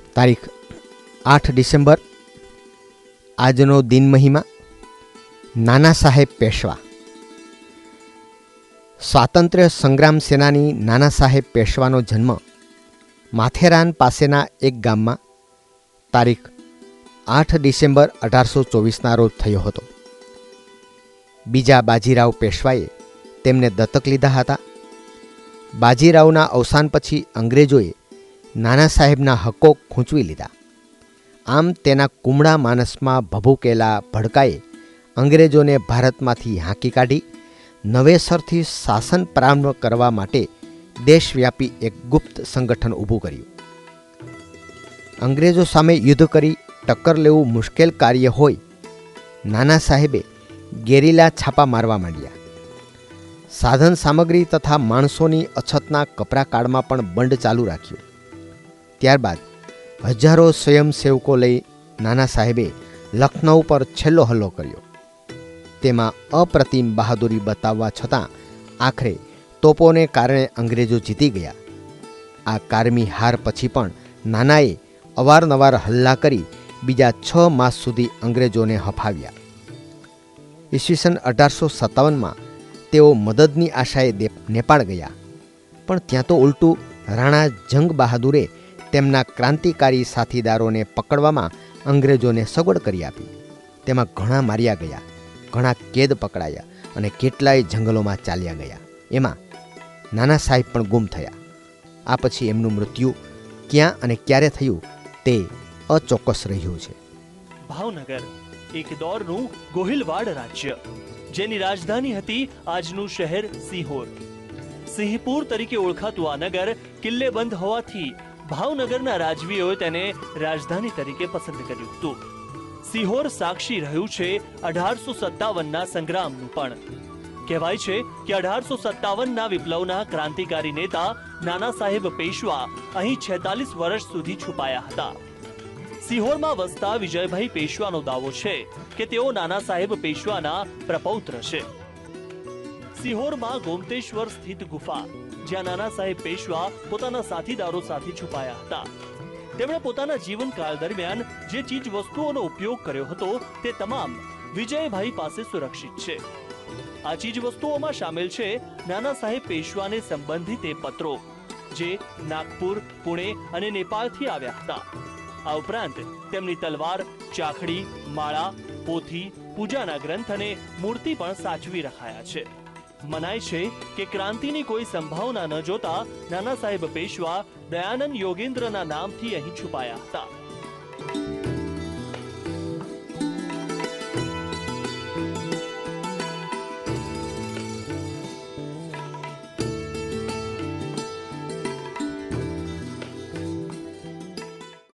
તારીખ 8 ડિસેમ્બર આજનો દિન મહિમા નાના સાહેબ પેશવા. સ્વાતંત્ર્ય સંગ્રામ સેનાની નાના સાહેબ પેશવાનો જન્મ માથેરાન પાસેના એક ગામમાં તારીખ 8 ડિસેમ્બર 1824ના રોજ થયો હતો. બીજા બાજીરાવ પેશવાએ તેમને દત્તક લીધા હતા. બાજીરાવના અવસાન પછી અંગ્રેજોએ નાના સાહેબના હક્કો ખૂંચવી લીધા. આમ તેના કુમળા માનસમાં ભભૂકેલા ભડકાએ અંગ્રેજોને ભારતમાંથી હાંકી કાઢી નવેસરથી શાસન પ્રારંભ કરવા માટે દેશવ્યાપી એક ગુપ્ત સંગઠન ઊભું કર્યું. અંગ્રેજો સામે યુદ્ધ કરી ટક્કર લેવું મુશ્કેલ કાર્ય હોય, નાના સાહેબે ગેરીલા છાપા મારવા માંડ્યા. સાધન સામગ્રી તથા માણસોની અછતના કપરા કાળમાં પણ બંડ ચાલુ રાખ્યું. ત્યારબાદ હજારો સ્વયંસેવકો લઈ નાના સાહેબે લખનૌ પર છેલ્લો હલ્લો કર્યો. તેમાં અપ્રતિમ બહાદુરી બતાવવા છતાં આખરે તોપોને કારણે અંગ્રેજો જીતી ગયા. આ કારમી હાર પછી પણ નાનાએ અવારનવાર હલ્લા કરી બીજા 6 માસ સુધી અંગ્રેજોને હફાવ્યા. ઈસવીસન 1857માં તેઓ મદદની આશાએ નેપાળ ગયા, પણ ત્યાં તો ઉલટું રાણા જંગ બહાદુરે તેમના ક્રાંતિકારી સાથીદારોને પકડવામાં અંગ્રેજોને સગવડ કરી આપી. તેમાં ઘણા માર્યા ગયા, ઘણા કેદ પકડાયા અને કેટલાય જંગલોમાં ચાલ્યા ગયા. એમાં નાના સાહેબ પણ ગુમ થયા. આ પછી એમનું મૃત્યુ ક્યાં અને ક્યારે થયું તે અચોક્કસ રહ્યું છે. ભાવનગર એક દોરનું ગોહિલવાડ રાજ્ય, જેની રાજધાની હતી આજનું શહેર સિહોર. સિંહપુર તરીકે ઓળખાતું આ નગર કિલ્લેબંધ હોવાથી ભાવનગરના રાજવીઓએ તેને રાજધાની તરીકે પસંદ કર્યું હતું. સિહોર સાક્ષી રહ્યું છે 1857ના સંગ્રામનું પણ. કહેવાય છે કે 1857ના વિપ્લવના ક્રાંતિકારી નેતા નાના સાહેબ પેશવા અહીં 46 વર્ષ સુધી છુપાયા હતા. સિહોરમાં વસતા વિજયભાઈ પેશવાનો દાવો છે કે તેઓ નાના સાહેબ પેશવાના પ્રપૌત્ર છે. સિહોરમાં ગોમતેશ્વર સ્થિત ગુફા, જ્યાં નાના સાહેબ પેશવા પોતાના સાથીદારો સાથે છુપાયા હતા. તેમણે પોતાના જીવનકાળ દરમિયાન જે ચીજ વસ્તુઓનો ઉપયોગ કર્યો હતો તે તમામ વિજયભાઈ પાસે સુરક્ષિત છે. આ ચીજ વસ્તુઓમાં સામેલ છે નાના સાહેબ પેશવાને સંબંધિત એ પત્રો, જે નાગપુર, પુણે અને નેપાળથી આવ્યા હતા. આ ઉપરાંત તેમની તલવાર, ચાખડી, માળા, પોથી, પૂજાના ગ્રંથ અને મૂર્તિ પણ સાચવી રખાયા છે. મનાય છે કે ક્રાંતિની કોઈ સંભાવના ન જોતા નાના સાહેબ પેશવા દયાનંદ યોગેન્દ્રના નામથી અહીં છુપાયા હતા.